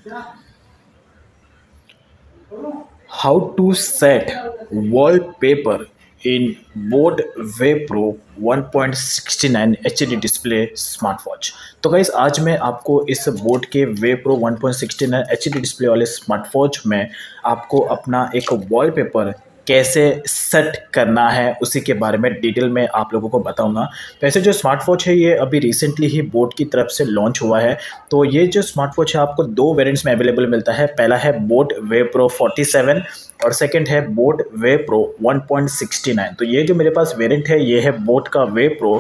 How to set wallpaper in Boat Wave Pro 1.69 HD display smartwatch. तो guys आज मैं आपको इस बोट के वे प्रो 1.69 HD डिस्प्ले वाले स्मार्टवॉच में आपको अपना एक वॉलपेपर कैसे सेट करना है उसी के बारे में डिटेल में आप लोगों को बताऊंगा। वैसे जो स्मार्टवॉच है ये अभी रिसेंटली ही बोट की तरफ से लॉन्च हुआ है। तो ये जो स्मार्टवॉच है आपको दो वेरिएंट्स में अवेलेबल मिलता है। पहला है बोट वेव प्रो 47 और सेकंड है बोट वेव प्रो 1.69। तो ये जो मेरे पास वेरिएंट है ये है बोट का वेव प्रो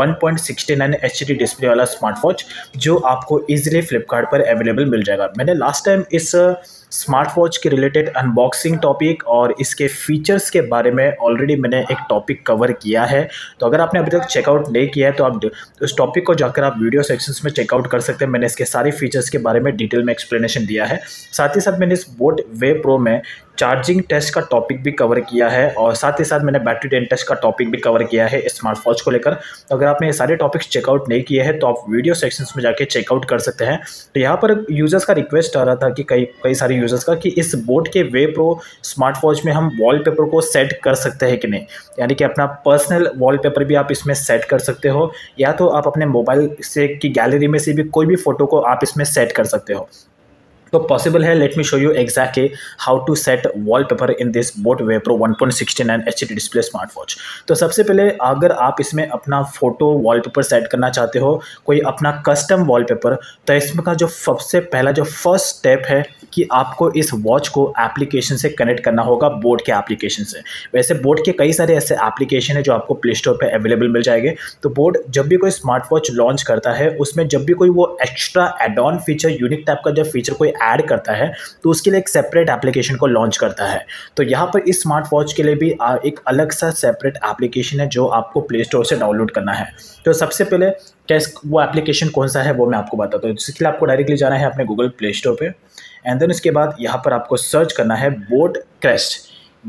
1.69 HD डिस्प्ले वाला स्मार्टवॉच, जो आपको इजीली फ्लिपकार्ट पर अवेलेबल मिल जाएगा। मैंने लास्ट टाइम इस स्मार्टवॉच के रिलेटेड अनबॉक्सिंग टॉपिक और इसके फीचर्स के बारे में ऑलरेडी मैंने एक टॉपिक कवर किया है। तो अगर आपने अभी तक चेकआउट नहीं किया है तो आप उस टॉपिक को जाकर आप वीडियो सेक्शंस में चेकआउट कर सकते हैं। मैंने इसके सारे फीचर्स के बारे में डिटेल में एक्सप्लेनेशन दिया है। साथ ही साथ मैंने इस बोट वेव प्रो में चार्जिंग टेस्ट का टॉपिक भी कवर किया है और साथ ही साथ मैंने बैटरी ड्रेन टेस्ट का टॉपिक भी कवर किया है इस स्मार्टवॉच को लेकर। तो अगर आपने ये सारे टॉपिक्स चेकआउट नहीं किए हैं तो आप वीडियो सेक्शंस में जाके चेकआउट कर सकते हैं। तो यहाँ पर यूज़र्स का रिक्वेस्ट आ रहा था कि कई सारे यूज़र्स का कि इस बोट के वेव प्रो स्मार्टवॉच में हम वॉलपेपर को सेट कर सकते हैं कि नहीं, यानी कि अपना पर्सनल वॉलपेपर भी आप इसमें सेट कर सकते हो या तो आप अपने मोबाइल से की गैलरी में से भी कोई भी फोटो को आप इसमें सेट कर सकते हो। तो पॉसिबल है। Let me show you exactly how to set wallpaper in this Boat Wave Pro 1.69 HD display smartwatch. तो सबसे पहले अगर आप इसमें अपना फोटो वॉलपेपर सेट करना चाहते हो, कोई अपना कस्टम वॉलपेपर, तो इसमें का जो सबसे पहला जो फर्स्ट स्टेप है कि आपको इस वॉच को एप्लीकेशन से कनेक्ट करना होगा, बोट के एप्लीकेशन से। वैसे बोट के कई सारे ऐसे एप्लीकेशन है जो आपको प्ले स्टोर पर अवेलेबल मिल जाएंगे। तो बोट जब भी कोई स्मार्टवॉच लॉन्च करता है उसमें जब भी कोई वो extra add on feature, unique type का जब फीचर कोई ऐड करता है तो उसके लिए एक सेपरेट एप्लीकेशन को लॉन्च करता है। तो यहाँ पर इस स्मार्ट वॉच के लिए भी एक अलग सा सेपरेट एप्लीकेशन है जो आपको प्ले स्टोर से डाउनलोड करना है। तो सबसे पहले वो एप्लीकेशन कौन सा है वो मैं आपको बताता हूँ। इसके लिए आपको डायरेक्टली जाना है अपने गूगल प्ले स्टोर पे एंड देन उसके बाद यहाँ पर आपको सर्च करना है बोट क्रेस्ट,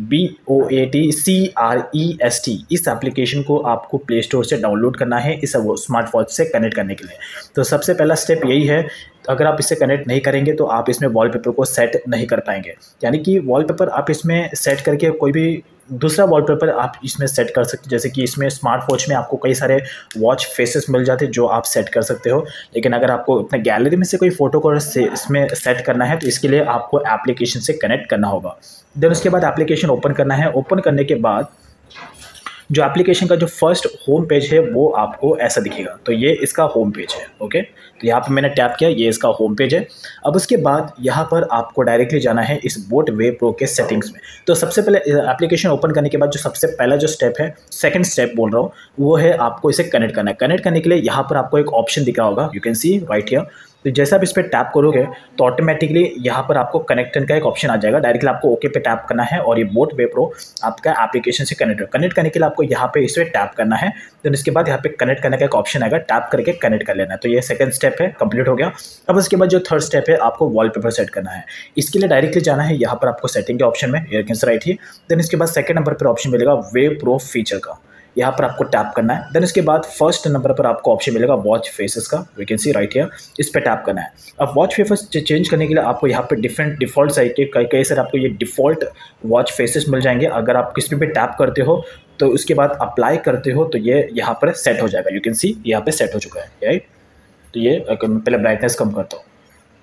BOATCREST। इस एप्लीकेशन को आपको प्ले स्टोर से डाउनलोड करना है इस स्मार्टवॉच से कनेक्ट करने के लिए। तो सबसे पहला स्टेप यही है। अगर आप इससे कनेक्ट नहीं करेंगे तो आप इसमें वॉलपेपर को सेट नहीं कर पाएंगे, यानी कि वॉलपेपर आप इसमें सेट करके कोई भी दूसरा वॉलपेपर आप इसमें सेट कर सकते हैं। जैसे कि इसमें स्मार्टवॉच में आपको कई सारे वॉच फेसेस मिल जाते हैं जो आप सेट कर सकते हो, लेकिन अगर आपको अपने गैलरी में से कोई फोटो को इसमें सेट करना है तो इसके लिए आपको एप्लीकेशन से कनेक्ट करना होगा। देन उसके बाद एप्लीकेशन ओपन करना है। ओपन करने के बाद जो एप्लीकेशन का जो फर्स्ट होम पेज है वो आपको ऐसा दिखेगा। तो ये इसका होम पेज है। ओके, तो यहाँ पे मैंने टैप किया, ये इसका होम पेज है। अब उसके बाद यहाँ पर आपको डायरेक्टली जाना है इस बोट वेव प्रो के सेटिंग्स में। तो सबसे पहले एप्लीकेशन ओपन करने के बाद जो सबसे पहला जो स्टेप है, सेकंड स्टेप बोल रहा हूँ, वो है आपको इसे कनेक्ट करना है। कनेक्ट करने के लिए यहाँ पर आपको एक ऑप्शन दिख रहा होगा, you can see right here. तो जैसे आप इस पर टैप करोगे तो ऑटोमेटिकली यहाँ पर आपको कनेक्टन का एक ऑप्शन आ जाएगा। डायरेक्टली आपको ओके पे टैप करना है और ये बोट वेव प्रो आपका एप्लीकेशन से कनेक्ट करने के लिए आपको यहाँ पे इस पर टैप करना है। देन इसके बाद यहाँ पे कनेक्ट करने का एक ऑप्शन आएगा, टैप करके कनेक्ट कर लेना है। तो ये सेकंड स्टेप है, कंप्लीट हो गया। अब उसके बाद जो थर्ड स्टेप है, आपको वॉलपेपर सेट करना है। इसके लिए डायरेक्टली जाना है यहाँ पर आपको सेटिंग के ऑप्शन में, you can see right here. Then इसके बाद सेकंड नंबर पर ऑप्शन मिलेगा वेव प्रो फीचर का, यहाँ पर आपको टैप करना है। देन इसके बाद फर्स्ट नंबर पर आपको ऑप्शन मिलेगा वॉच फेसेस का, we can see right here, इस पर टैप करना है। अब वॉच फेसेस चेंज करने के लिए आपको यहाँ पे डिफरेंट डिफॉल्ट साइट के कई सारे आपको ये डिफ़ॉल्ट वॉच फेसेस मिल जाएंगे। अगर आप किसी पे टैप करते हो तो उसके बाद अप्लाई करते हो तो ये यहाँ पर सेट हो जाएगा, यू कैन सी यहाँ पे सेट हो चुका है, राइट। तो ये पहले ब्राइटनेस कम करता हूँ।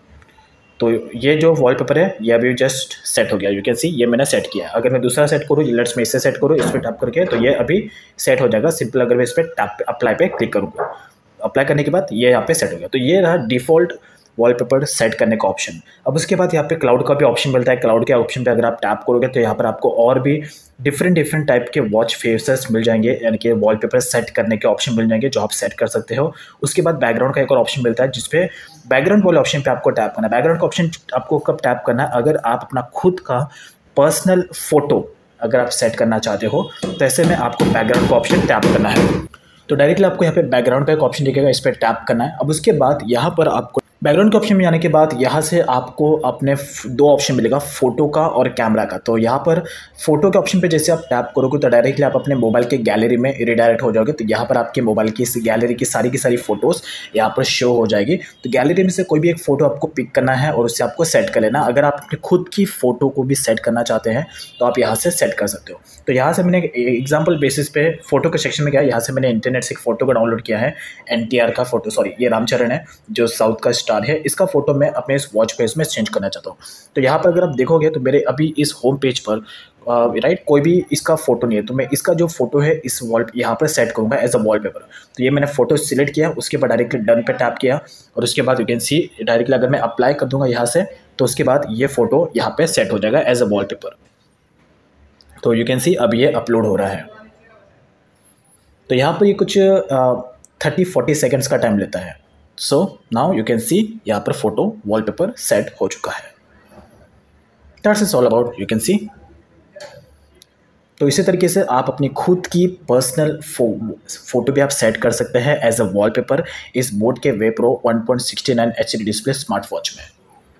तो ये जो वॉलपेपर है ये अभी जस्ट सेट हो गया, यू कैन सी ये मैंने सेट किया है। अगर मैं दूसरा सेट करूँ, लेट्स मैं इससे सेट करूँ, इस पर टैप करके, तो ये अभी सेट हो जाएगा। सिंपल अगर मैं इस पर टैप अप्लाई पे क्लिक करूँगा, अप्लाई करने के बाद ये यहाँ पे सेट हो गया। तो ये रहा डिफ़ॉल्ट वॉलपेपर सेट करने का ऑप्शन। अब उसके बाद यहाँ पे क्लाउड का भी ऑप्शन मिलता है। क्लाउड के ऑप्शन पे अगर आप टैप करोगे तो यहाँ पर आपको और भी डिफरेंट टाइप के वॉच फेसेस मिल जाएंगे, यानी कि वॉलपेपर सेट करने के ऑप्शन मिल जाएंगे जो आप सेट कर सकते हो। उसके बाद बैकग्राउंड का एक और ऑप्शन मिलता है जिसपे बैकग्राउंड वाले ऑप्शन पे आपको टैप करना है। बैकग्राउंड का ऑप्शन आपको कब टैप करना है, अगर आप अपना खुद का पर्सनल फोटो अगर आप सेट करना चाहते हो तो ऐसे में आपको बैकग्राउंड का ऑप्शन टैप करना है। तो डायरेक्टली आपको यहाँ पे बैकग्राउंड का एक ऑप्शन दिखेगा, इस पर टैप करना है। अब उसके बाद यहाँ पर आपको बैकग्राउंड के ऑप्शन में जाने के बाद यहाँ से आपको अपने दो ऑप्शन मिलेगा, फ़ोटो का और कैमरा का। तो यहाँ पर फ़ोटो के ऑप्शन पे जैसे आप टैप करोगे तो डायरेक्टली आप अपने मोबाइल के गैलरी में रिडायरेक्ट हो जाओगे। तो यहाँ पर आपके मोबाइल की इस गैलरी की सारी फ़ोटोज़ यहाँ पर शो हो जाएगी। तो गैलरी में से कोई भी एक फ़ोटो आपको पिक करना है और उससे आपको सेट कर लेना। अगर आप अपनी खुद की फ़ोटो को भी सेट करना चाहते हैं तो आप यहाँ से सेट कर सकते हो। तो यहाँ से मैंने एग्जाम्पल बेसिस पे फ़ोटो के सेक्शन में गया, यहाँ से मैंने इंटरनेट से एक फ़ोटो को डाउनलोड किया है। NTR का फ़ोटो, सॉरी ये रामचरण है जो साउथ का स्टार है, इसका फ़ोटो मैं अपने इस वॉच फेस में चेंज करना चाहता हूँ। तो यहाँ पर अगर आप देखोगे तो मेरे अभी इस होम पेज पर राइट कोई भी इसका फ़ोटो नहीं है। तो मैं इसका जो फ़ोटो है इस वॉल यहाँ पर सेट करूँगा एज अ वॉलपेपर। तो ये मैंने फ़ोटो सिलेक्ट किया, उसके बाद डायरेक्टली डन पे टैप किया और उसके बाद यू कैन सी डायरेक्टली अगर मैं अप्लाई कर दूँगा यहाँ से तो उसके बाद ये फ़ोटो यहाँ पर सेट हो जाएगा एज अ वॉलपेपर। तो यू कैन सी अब ये अपलोड हो रहा है। तो यहाँ पर ये कुछ 30-40 सेकेंड्स का टाइम लेता है। So now you can see यहाँ पर फोटो वॉलपेपर सेट हो चुका है। That's is all about, you can see. तो इसी तरीके से आप अपनी खुद की पर्सनल फ़ोटो भी आप सेट कर सकते हैं एज अ वॉलपेपर इस बोट के वे pro 1.69 HD display smart watch में।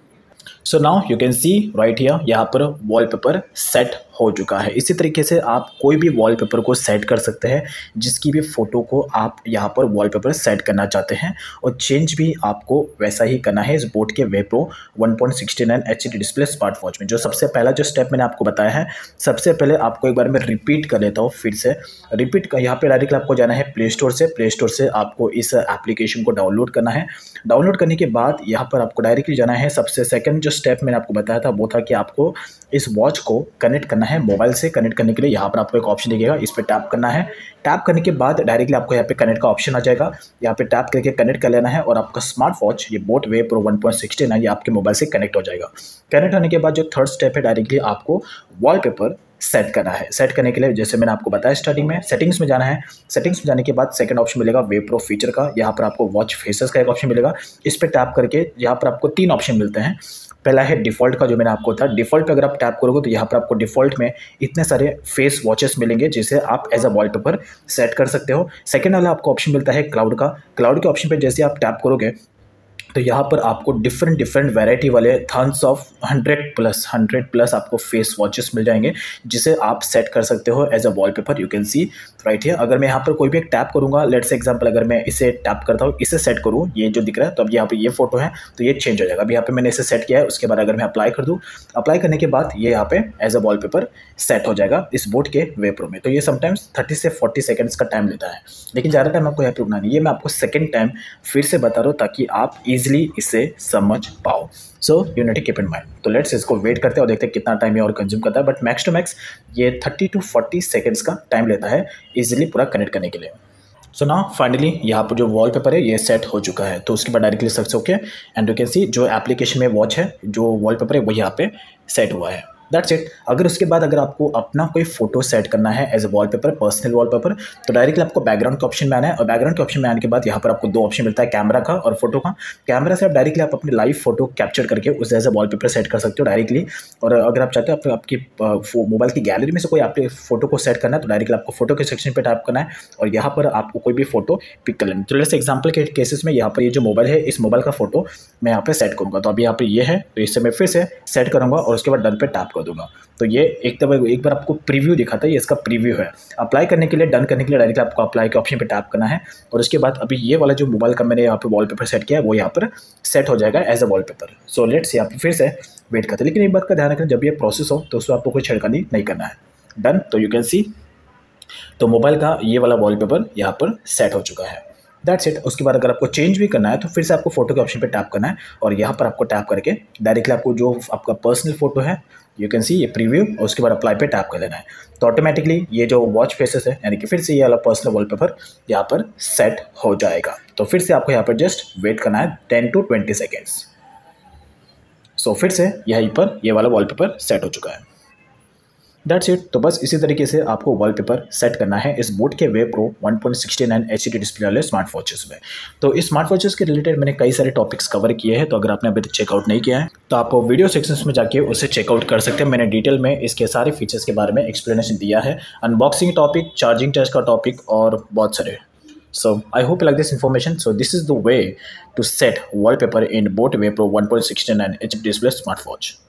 So now you can see right here, यहाँ पर वॉलपेपर सेट हो चुका है। इसी तरीके से आप कोई भी वॉलपेपर को सेट कर सकते हैं जिसकी भी फ़ोटो को आप यहाँ पर वॉलपेपर सेट करना चाहते हैं और चेंज भी आपको वैसा ही करना है इस बोट के वे pro 1.69 HD display smart watch में। जो सबसे पहला जो स्टेप मैंने आपको बताया है, सबसे पहले आपको एक बार मैं रिपीट कर लेता हूँ फिर से। रिपीट का यहाँ पर डायरेक्टली आपको जाना है प्ले स्टोर से आपको इस एप्लीकेशन को डाउनलोड करना है। डाउनलोड करने के बाद यहाँ पर आपको डायरेक्टली जाना है, सबसे सेकेंड जो स्टेप मैंने आपको बताया था वो था कि आपको इस वॉच को कनेक्ट करना है मोबाइल से। कनेक्ट करने के लिए यहाँ पर आपको एक ऑप्शन दिखेगा, इस पर टैप करना है। टैप करने के बाद डायरेक्टली आपको यहाँ पे कनेक्ट का ऑप्शन आ जाएगा, यहाँ पे टैप करके कनेक्ट कर लेना है और आपका स्मार्ट वॉच ये बोट वे प्रो 1.69 ये आपके मोबाइल से कनेक्ट हो जाएगा। कनेक्ट होने के बाद जो थर्ड स्टेप है डायरेक्टली आपको वॉलपेपर सेट करना है। सेट करने के लिए जैसे मैंने आपको बताया स्टार्टिंग में, सेटिंग्स में जाना है। सेटिंग्स में जाने के बाद सेकंड ऑप्शन मिलेगा वे प्रो फीचर का, यहाँ पर आपको वॉच फेसेस का एक ऑप्शन मिलेगा। इस पर टैप करके यहाँ पर आपको 3 ऑप्शन मिलते हैं। पहला है डिफ़ॉल्ट का, जो मैंने आपको था डिफ़ॉल्ट पे अगर आप टैप करोगे तो यहाँ पर आपको डिफ़ॉल्ट में इतने सारे फेस वॉचेस मिलेंगे जिसे आप एज अ वॉलपेपर सेट कर सकते हो। सेकंड वाला आपको ऑप्शन मिलता है क्लाउड का। क्लाउड के ऑप्शन पे जैसे आप टैप करोगे तो यहाँ पर आपको डिफरेंट वैरायटी वाले थन्स ऑफ 100 प्लस आपको फेस वॉचेस मिल जाएंगे जिसे आप सेट कर सकते हो as a wallpaper. You can see right here. अगर मैं यहाँ पर कोई भी एक टैप करूँगा, लेट्स एग्जांपल अगर मैं इसे टैप करता हूँ, इसे सेट करूँ, ये जो दिख रहा है तो अब यहाँ पे ये फोटो है तो ये चेंज हो जाएगा। अब यहाँ पे मैंने इसे सेट किया है, उसके बाद अगर मैं अप्लाई कर दूँ, अप्लाई करने के बाद ये यहाँ पे एज अ वॉलपेपर सेट हो जाएगा इस बोट के वे प्रो में। तो ये समटाइम्स 30 से 40 सेकेंड्स का टाइम लेता है, लेकिन ज़्यादा टाइम आपको यहाँ पे रुकना नहीं। ये मैं आपको सेकेंड टाइम फिर से बता रहा हूँ ताकि आप इजीली इसे समझ पाओ। So you need to keep in mind. तो लेट्स इसको वेट करते हैं और देखते हैं कितना टाइम ये और कंज्यूम करता है। बट मैक्स टू मैक्स ये 30 to 40 सेकेंड्स का टाइम लेता है इजीली पूरा कनेक्ट करने के लिए। सो नाउ फाइनली यहाँ पर जो वॉलपेपर है ये सेट हो चुका है। तो उसके बाद डायरेक्टली सर्च होके एंड यू कैन सी जो एप्लीकेशन में वॉच है, जो वॉलपेपर है वो यहाँ पे सेट हुआ है। That's it. अगर उसके बाद अगर आपको अपना कोई फोटो सेट करना है as a wallpaper, personal wallpaper, तो डायरेक्टली आपको बैकग्राउंड के ऑप्शन में आना है और बैकग्राउंड के ऑप्शन में आने के बाद यहाँ पर आपको 2 ऑप्शन मिलता है, कैमरा का और फोटो का। कैमरा से आप डायरेक्टली आप अपनी लाइव फोटो कैप्चर करके उसे एज अ वॉलपेपर सेट कर सकते हो डायरेक्टली। और अगर आप चाहते हो आपकी मोबाइल की गैलरी में से कोई आपके फोटो को सेट करना है तो डायरेक्टली आपको फोटो के सेक्शन पर टैप करना है और यहाँ पर आपको कोई भी फोटो पिक कर लेना है। तो जैसे एग्जाम्पल के केसेस में यहाँ पर ये जो मोबाइल है, इस मोबाइल का फोटो मैं यहाँ पर सेट करूँगा। तो अभी यहाँ पर ये है, तो इससे मैं फिर से सेट करूँगा और उसके बाद डन पे टैप कर दूँगा। तो ये एक बार आपको प्रीव्यू दिखाता है, ये इसका प्रीव्यू है। अप्लाई करने के लिए, डन करने के लिए डायरेक्टली आपको अप्लाई के ऑप्शन पे टैप करना है और उसके बाद अभी ये वाला जो मोबाइल का मैंने यहाँ पे वॉलपेपर सेट किया है वो यहाँ पर सेट हो जाएगा as a wallpaper. So let's यहाँ पर फिर से वेट करते हैं, लेकिन एक बात का ध्यान रखना, जब ये प्रोसेस हो तो उसको आपको कोई छेड़खानी नहीं करना है। डन। तो यू कैन सी तो मोबाइल का ये वाला वॉलपेपर यहाँ पर सेट हो चुका है। That's it. उसके बाद अगर आपको चेंज भी करना है तो फिर से आपको फोटो के ऑप्शन पे टैप करना है और यहाँ पर आपको टैप करके डायरेक्टली आपको जो आपका पर्सनल फोटो है यू कैन सी ये प्रीव्यू और उसके बाद अप्लाई पे टैप कर लेना है। तो ऑटोमेटिकली ये जो वॉच फेसेस है यानी कि फिर से ये वाला पर्सनल वॉलपेपर यहाँ पर सेट हो जाएगा। तो फिर से आपको यहाँ पर जस्ट वेट करना है 10 to 20 सेकेंड्स। सो फिर से यहीं पर ये वाला वॉलपेपर सेट हो चुका है। That's it. तो बस इसी तरीके से आपको वॉलपेपर सेट करना है इस बोट के वे प्रो 1.69 HD डिस्प्ले वाले स्मार्ट वॉचेस में। तो इस स्मार्ट वॉचेस के रिलेटेड मैंने कई सारे टॉपिक्स कवर किए हैं, तो अगर आपने अभी तक चेकआउट नहीं किया है तो आप वीडियो सेक्शंस में जाके उसे चेकआउट कर सकते हैं। मैंने डिटेल में इसके सारे फीचर्स के बारे में एक्सप्लेनेशन दिया है, अनबॉक्सिंग टॉपिक, चार्जिंग टेस्ट का टॉपिक और बहुत सारे। So I hope you like this information. So this is the way to set wallpaper in boAt Waypro 1.69 HD display smartwatch.